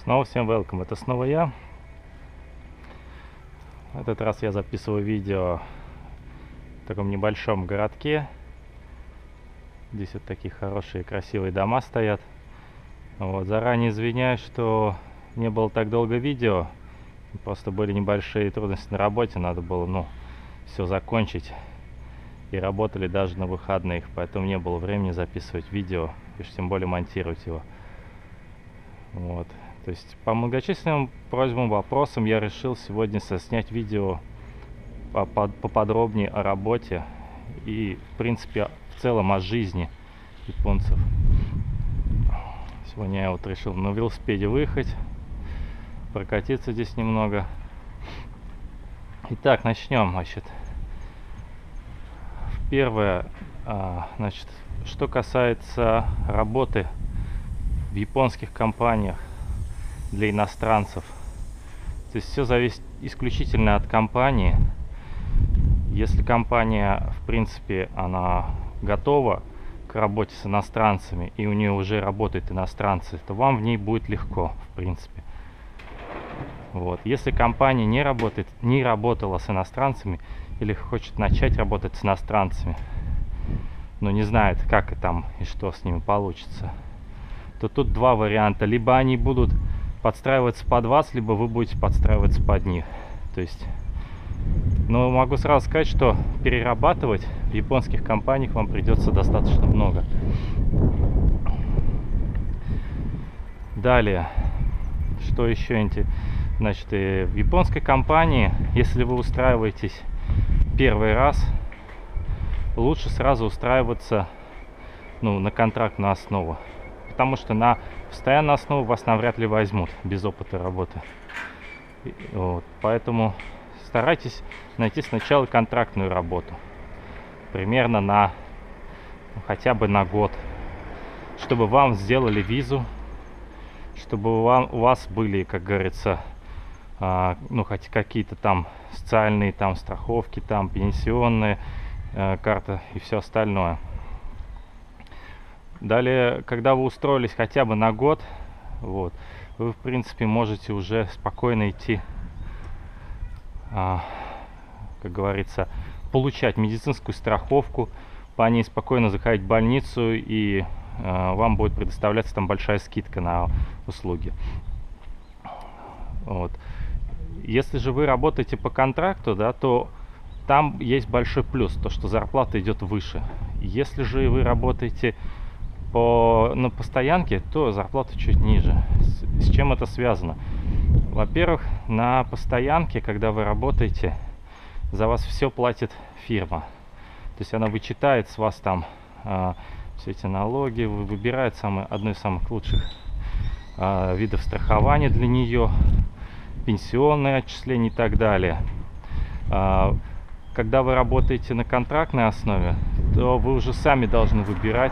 Снова всем welcome, это снова я. В этот раз я записываю видео в таком небольшом городке. Здесь вот такие хорошие красивые дома стоят. Вот, заранее извиняюсь, что не было так долго видео. Просто были небольшие трудности на работе, надо было все закончить. И работали даже на выходных, поэтому не было времени записывать видео, и уж тем более монтировать его. Вот. То есть по многочисленным просьбам, вопросам я решил сегодня снять видео поподробнее о работе и, в принципе, в целом о жизни японцев. Сегодня я вот решил на велосипеде выехать, прокатиться здесь немного. Итак, начнем, значит. Первое, значит, что касается работы в японских компаниях для иностранцев. То есть все зависит исключительно от компании. Если компания, в принципе, она готова к работе с иностранцами, и у нее уже работают иностранцы, то вам в ней будет легко, в принципе. Вот. Если компания не работала с иностранцами или хочет начать работать с иностранцами, но не знает, как и там и что с ними получится, то тут два варианта. Либо они будут подстраиваться под вас, либо вы будете подстраиваться под них. То есть, могу сразу сказать, что перерабатывать в японских компаниях вам придется достаточно много. Далее, что еще интересно? Значит, в японской компании, если вы устраиваетесь первый раз, лучше сразу устраиваться на контрактную основу. Потому что на постоянную основу вас навряд ли возьмут без опыта работы. Вот. Поэтому старайтесь найти сначала контрактную работу. Примерно хотя бы на год. Чтобы вам сделали визу. Чтобы у вас были, как говорится, хоть какие-то там социальные там страховки, там пенсионные карты и все остальное. Далее, когда вы устроились хотя бы на год, вы, в принципе, можете уже спокойно идти, как говорится, получать медицинскую страховку, по ней спокойно заходить в больницу, и вам будет предоставляться там большая скидка на услуги. Вот. Если же вы работаете по контракту, то там есть большой плюс, то что зарплата идет выше. Если же вы работаете на постоянке, то зарплата чуть ниже. С чем это связано? Во-первых, на постоянке, когда вы работаете, за вас все платит фирма. То есть она вычитает с вас там все эти налоги, выбирает одно из самых лучших видов страхования для нее, пенсионные отчисления и так далее. Когда вы работаете на контрактной основе, то вы уже сами должны выбирать,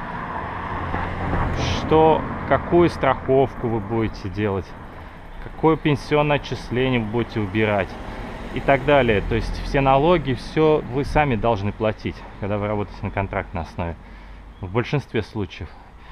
какую страховку вы будете делать, какое пенсионное отчисление вы будете выбирать и так далее. То есть все налоги, все вы сами должны платить, когда вы работаете на контрактной основе. В большинстве случаев.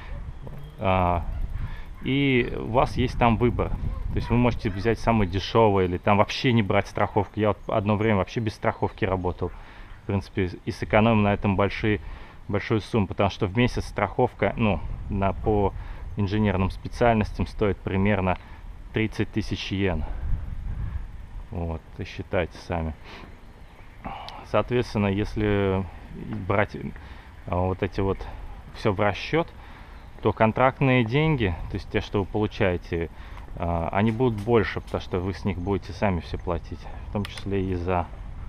И у вас есть там выбор. То есть вы можете взять самое дешевое или там вообще не брать страховку. Я одно время вообще без страховки работал. В принципе, и сэкономил на этом большую сумму, потому что в месяц страховка, по инженерным специальностям стоит примерно 30 тысяч йен. Вот, и считайте сами. Соответственно, если брать вот эти все в расчет, то контрактные деньги, то есть те, что вы получаете, они будут больше, потому что вы с них будете сами все платить, в том числе и за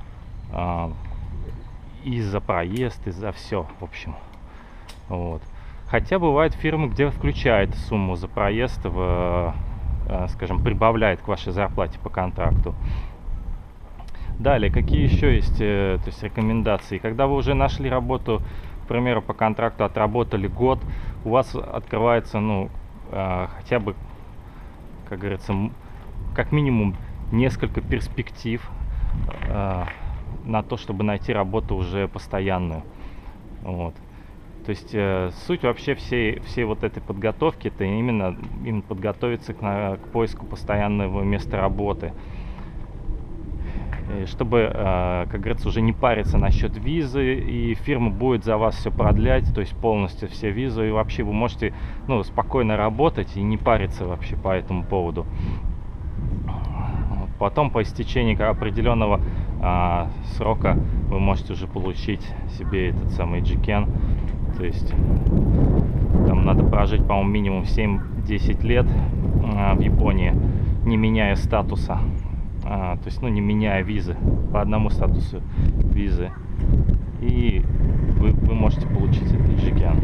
проезд, и за все, в общем. Вот. Хотя бывают фирмы, где включает сумму за проезд, скажем, прибавляет к вашей зарплате по контракту. Далее, какие еще есть рекомендации? Когда вы уже нашли работу, к примеру, по контракту отработали год, у вас открывается, хотя бы, как говорится, как минимум несколько перспектив на то, чтобы найти работу уже постоянную. Вот. То есть суть вообще всей вот этой подготовки — это именно подготовиться к поиску постоянного места работы. И чтобы, как говорится, уже не париться насчет визы, и фирма будет за вас все продлять, то есть полностью все визы, и вообще вы можете, ну, спокойно работать и не париться вообще по этому поводу. Потом по истечении определенного срока вы можете уже получить себе этот самый GCAN. То есть там надо прожить, по-моему, минимум 7-10 лет в Японии, не меняя статуса. То есть, ну, не меняя визы, по одному статусу визы. И вы можете получить этот GCAN.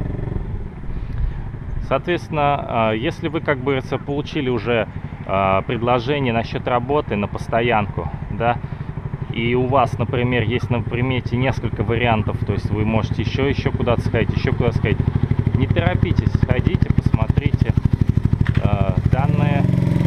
Соответственно, если вы, как бы, получили уже предложение насчет работы на постоянку, да, и у вас, например, есть на примете несколько вариантов, то есть вы можете еще куда-то сходить, не торопитесь, сходите, посмотрите данные.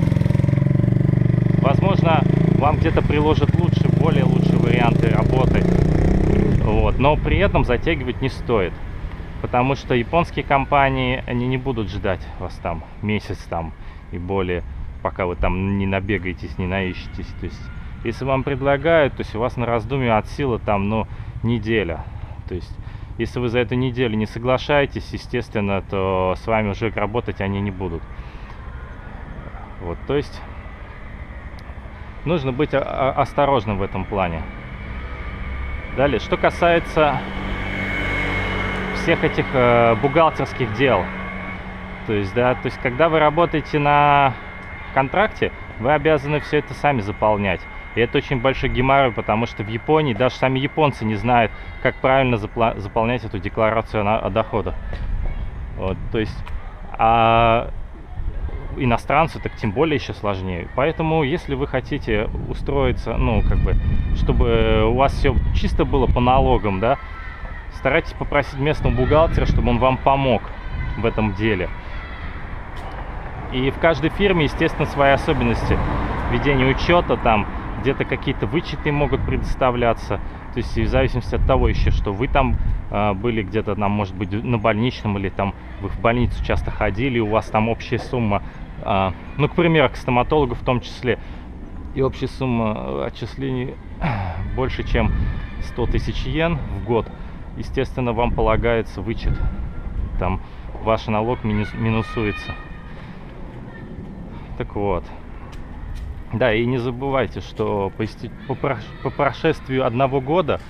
Возможно, вам где-то приложат более лучшие варианты работы, вот, но при этом затягивать не стоит, потому что японские компании, они не будут ждать вас там месяц там и более, пока вы там не набегаетесь, не наищетесь. То есть, если вам предлагают, то есть у вас на раздумье от силы там, ну, неделя. То есть, если вы за эту неделю не соглашаетесь, естественно, то с вами уже работать они не будут. Вот, то есть нужно быть осторожным в этом плане. Далее, что касается всех этих бухгалтерских дел, то есть, да, то есть, когда вы работаете на контракте, вы обязаны все это сами заполнять. И это очень большой геморрой, потому что в Японии даже сами японцы не знают, как правильно заполнять эту декларацию о доходах. Вот, то есть, иностранцу так тем более еще сложнее. Поэтому, если вы хотите устроиться, ну, как бы, чтобы у вас все чисто было по налогам, да, старайтесь попросить местного бухгалтера, чтобы он вам помог в этом деле. И в каждой фирме, естественно, свои особенности ведения учета, там где-то какие-то вычеты могут предоставляться, то есть в зависимости от того еще, что вы там были где-то, там, может быть, на больничном, или там вы в больницу часто ходили, у вас там общая сумма, ну, к примеру, к стоматологу в том числе, и общая сумма отчислений больше, чем 100 тысяч йен в год, естественно, вам полагается вычет, там ваш налог минусуется. Так вот. Да, и не забывайте, что по прошествию 1 года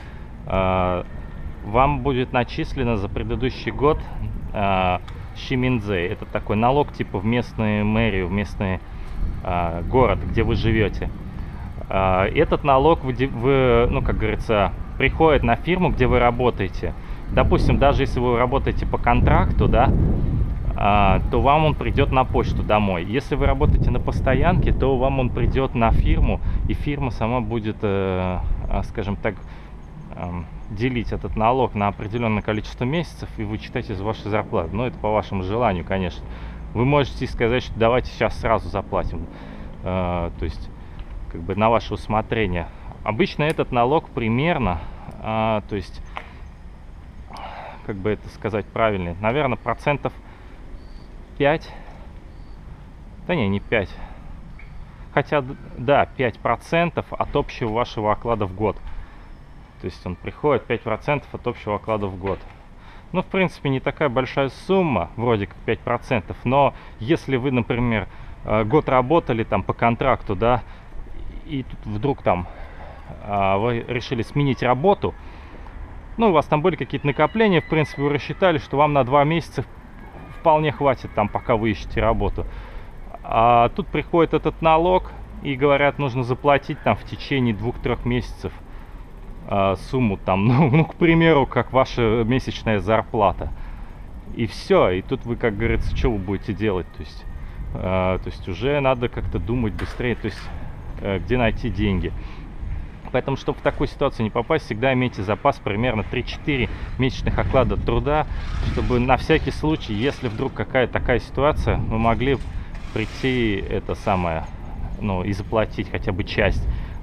вам будет начислено за предыдущий год шиминдзей. Это такой налог типа в местную мэрию, в местный город, где вы живете. Этот налог, ну, как говорится, приходит на фирму, где вы работаете. Допустим, даже если вы работаете по контракту, да, то вам он придет на почту домой. Если вы работаете на постоянке, то вам он придет на фирму, и фирма сама будет, скажем так, делить этот налог на определенное количество месяцев и вычитать из вашей зарплаты. Но это по вашему желанию, конечно. Вы можете сказать, что давайте сейчас сразу заплатим. То есть, как бы на ваше усмотрение. Обычно этот налог примерно, то есть, как бы это сказать правильнее, наверное, процентов 5, да не 5, хотя, да, 5% от общего вашего оклада в год. То есть он приходит 5% от общего оклада в год. Ну, в принципе, не такая большая сумма, вроде как 5%, но если вы, например, год работали там по контракту, да, и тут вдруг там вы решили сменить работу, ну, у вас там были какие-то накопления, в принципе, вы рассчитали, что вам на 2 месяца вполне хватит там, пока вы ищете работу. А тут приходит этот налог и говорят, нужно заплатить там в течение 2-3 месяцев сумму там, ну, к примеру, как ваша месячная зарплата. И все, и тут вы, как говорится, что вы будете делать? То есть уже надо как-то думать быстрее, то есть где найти деньги. Поэтому, чтобы в такую ситуацию не попасть, всегда имейте запас примерно 3-4 месячных оклада труда, чтобы на всякий случай, если вдруг какая-то такая ситуация, вы могли прийти это самое, ну, и заплатить хотя бы часть.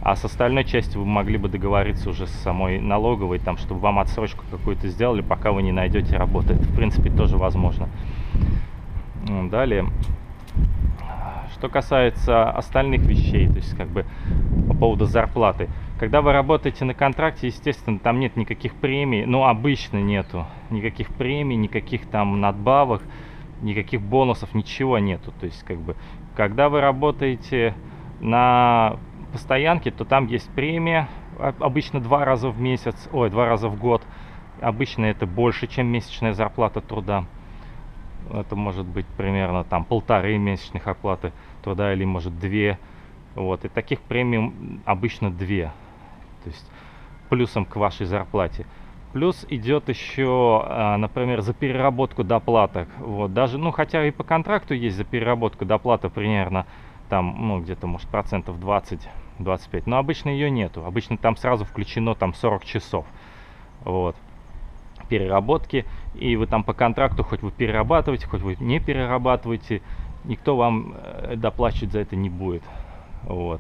А с остальной частью вы могли бы договориться уже с самой налоговой, там, чтобы вам отсрочку какую-то сделали, пока вы не найдете работу. Это, в принципе, тоже возможно. Далее, что касается остальных вещей, то есть как бы по поводу зарплаты. Когда вы работаете на контракте, естественно, там нет никаких премий, ну, обычно нету никаких премий, никаких там надбавок, никаких бонусов, ничего нету. То есть как бы, когда вы работаете на постоянке, то там есть премия, обычно 2 раза в месяц, 2 раза в год. Обычно это больше, чем месячная зарплата труда. Это может быть примерно там 1,5 месячных оплаты труда или может 2. Вот. И таких премий обычно 2. То есть плюсом к вашей зарплате. Плюс идет еще, например, за переработку доплата. Вот. Даже, ну, хотя и по контракту есть за переработку доплата примерно там, ну, где-то, может, процентов 20-25. Но обычно ее нету. Обычно там сразу включено там 40 часов. Вот. Переработки. И вы там по контракту, хоть вы перерабатываете, хоть вы не перерабатываете, никто вам доплачивать за это не будет. Вот.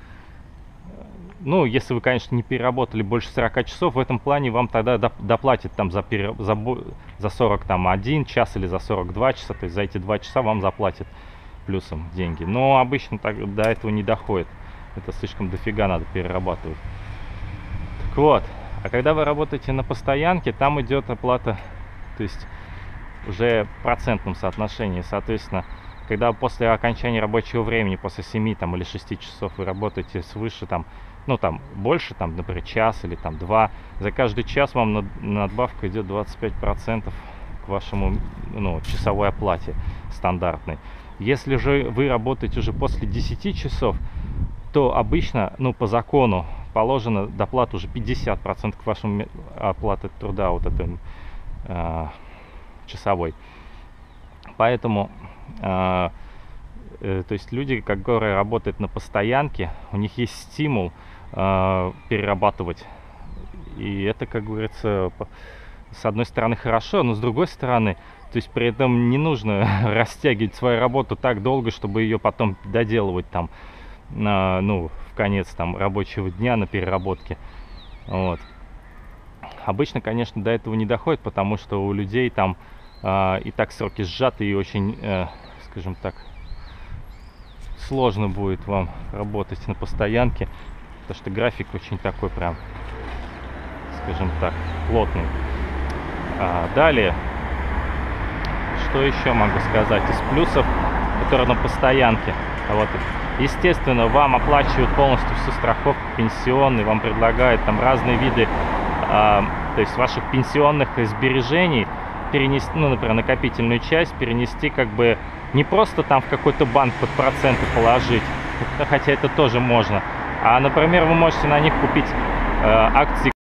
Ну, если вы, конечно, не переработали больше 40 часов, в этом плане вам тогда доплатят там за 41 час или за 42 часа. То есть за эти 2 часа вам заплатят плюсом деньги. Но обычно так, до этого не доходит. Это слишком дофига надо перерабатывать. Так вот, а когда вы работаете на постоянке, там идет оплата, то есть уже в процентном соотношении. Соответственно, когда после окончания рабочего времени, после 7 там, или 6 часов вы работаете свыше, там, ну там больше, там, например, час или там 2, за каждый час вам надбавка идет 25% к вашему, ну, часовой оплате стандартной. Если же вы работаете уже после 10 часов, то обычно, ну, по закону положено доплата уже 50% к вашему оплате труда, вот этой часовой. Поэтому, то есть люди, которые работают на постоянке, у них есть стимул перерабатывать. И это, как говорится, с одной стороны хорошо, но с другой стороны, то есть при этом не нужно растягивать свою работу так долго, чтобы ее потом доделывать там, ну, в конец там рабочего дня на переработке. Вот. Обычно, конечно, до этого не доходит, потому что у людей там и так сроки сжаты, и очень, скажем так, сложно будет вам работать на постоянке, потому что график очень такой прям, скажем так, плотный. Далее, что еще могу сказать из плюсов, которые на постоянке? Вот, естественно, вам оплачивают полностью всю страховку пенсионную, вам предлагают там разные виды, то есть ваших пенсионных сбережений перенести, ну, например, накопительную часть перенести как бы не просто там в какой-то банк под проценты положить, хотя это тоже можно, а, например, вы можете на них купить акции